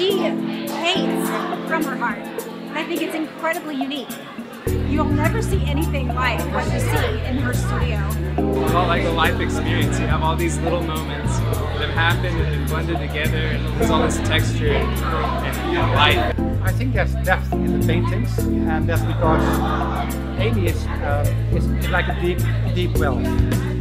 she paints from her heart. And I think it's incredibly unique. You'll never see anything like what you see in her studio. It's all like a life experience. You have all these little moments that happen and then blended together, and there's all this texture and light. I think there's depth in the paintings, and that's because Amy is like a deep well.